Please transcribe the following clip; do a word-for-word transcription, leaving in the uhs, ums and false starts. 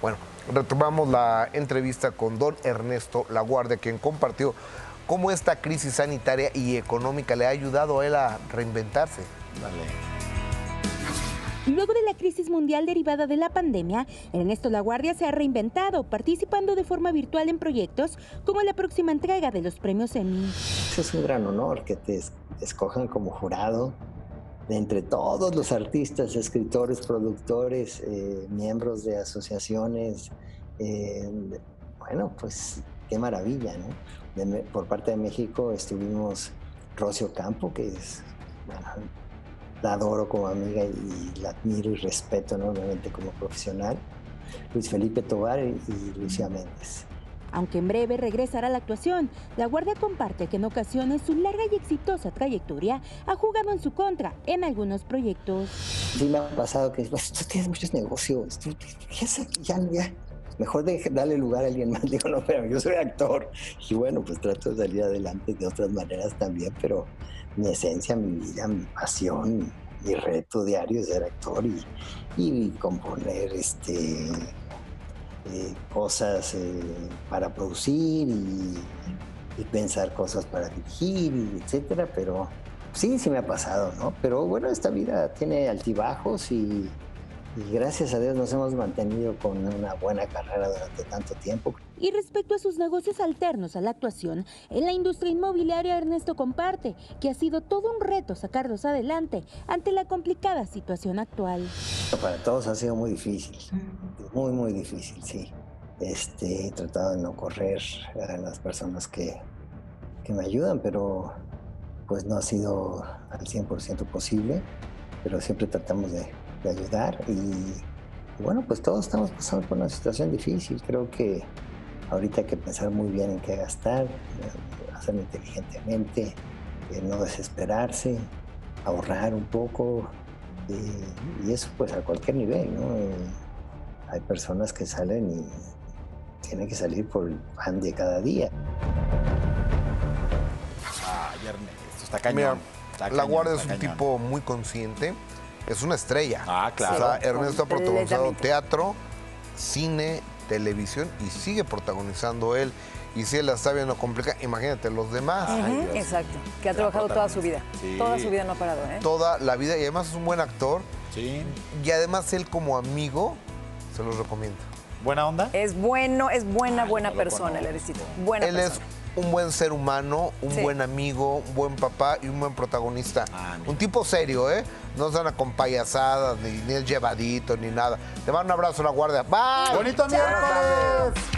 Bueno, retomamos la entrevista con don Ernesto Laguardia, quien compartió cómo esta crisis sanitaria y económica le ha ayudado a él a reinventarse. Dale. Luego de la crisis mundial derivada de la pandemia, Ernesto Laguardia se ha reinventado, participando de forma virtual en proyectos como la próxima entrega de los premios Emmy. Es un gran honor que te escojan como jurado de entre todos los artistas, escritores, productores, eh, miembros de asociaciones. Eh, bueno, pues qué maravilla, ¿no? De, por parte de México estuvimos Rocío Campo, que es, bueno, la adoro como amiga y la admiro y respeto enormemente como profesional. Luis Felipe Tovar y, y Lucía Méndez. Aunque en breve regresará a la actuación, Laguardia comparte que en ocasiones su larga y exitosa trayectoria ha jugado en su contra en algunos proyectos. Sí me ha pasado que pues, tú tienes muchos negocios, tú, ya, ya, mejor de, darle lugar a alguien más. Digo, no, pero yo soy actor. Y bueno, pues trato de salir adelante de otras maneras también, pero mi esencia, mi vida, mi pasión, mi reto diario es ser actor y, y componer este... Eh, cosas eh, para producir y, y pensar cosas para dirigir, y etcétera, pero sí, sí me ha pasado, ¿no? Pero bueno, esta vida tiene altibajos y, y gracias a Dios nos hemos mantenido con una buena carrera durante tanto tiempo. Y respecto a sus negocios alternos a la actuación, en la industria inmobiliaria Ernesto comparte que ha sido todo un reto sacarlos adelante ante la complicada situación actual. Para todos ha sido muy difícil, muy, muy difícil, sí. Este, he tratado de no correr a las personas que, que me ayudan, pero pues no ha sido al cien por ciento posible, pero siempre tratamos de, de ayudar y, y bueno, pues todos estamos pasando por una situación difícil. Creo que ahorita hay que pensar muy bien en qué gastar, hacerlo inteligentemente, eh, no desesperarse, ahorrar un poco, eh, y eso pues a cualquier nivel, ¿no? Eh, hay personas que salen y tienen que salir por el pan de cada día. Ay, Ernesto, está cañón. Mira, está Laguardia cañón, es un cañón. tipo muy consciente, es una estrella. Ah, claro. O sea, Ernesto ha protagonizado Completamente. teatro, cine, televisión y sigue protagonizando él. Y si él la está viendo complicada, imagínate los demás. Ujú, Ay, Dios. exacto, que ha Gran trabajado toda su vida. Sí. Toda su vida no ha parado, ¿eh? Toda la vida y además es un buen actor. Sí. Y además él como amigo, se los recomiendo. ¿Buena onda? Es bueno, es buena, Ay, buena no lo persona, el conozco. Ernesito. Buena Él persona. es un buen ser humano, un Sí. buen amigo, un buen papá y un buen protagonista. Ah, mira. Un tipo serio, ¿eh? No se anda con payasadas, ni, ni el llevadito, ni nada. Te mando un abrazo, Laguardia. Bye. ¡Bonito miércoles!